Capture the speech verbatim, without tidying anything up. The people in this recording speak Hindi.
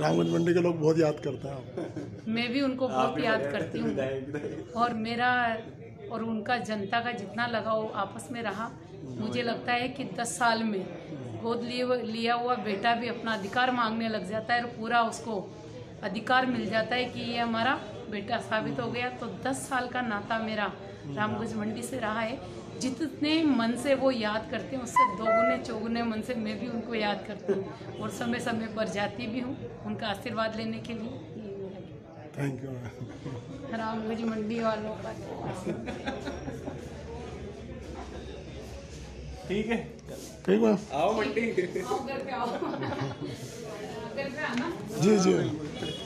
रामगंज मंडी के लोग बहुत याद करते हैं। मैं भी उनको बहुत याद करती हूँ, और मेरा और उनका जनता का जितना लगाव आपस में रहा, मुझे लगता है कि दस साल में गोद लिए लिया हुआ बेटा भी अपना अधिकार मांगने लग जाता है और पूरा उसको अधिकार मिल जाता है कि ये हमारा बेटा साबित हो गया। तो दस साल का नाता मेरा रामगंज मंडी से रहा है। जितने मन से वो याद करते हैं उससे दोगुने चौगुने मन से मैं भी उनको याद करती हूँ, और समय समय पर जाती भी हूँ उनका आशीर्वाद लेने के लिए। Thank you. रामगंज मंडी वालों का ठीक है, ठीक है, आओ मंडी। घर पे आओ, घर पे आना। जी जी।